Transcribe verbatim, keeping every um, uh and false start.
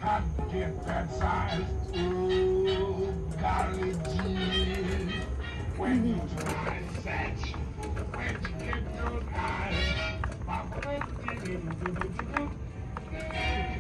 I get that size. Ooh, golly gee. When you try such, when you get those eyes.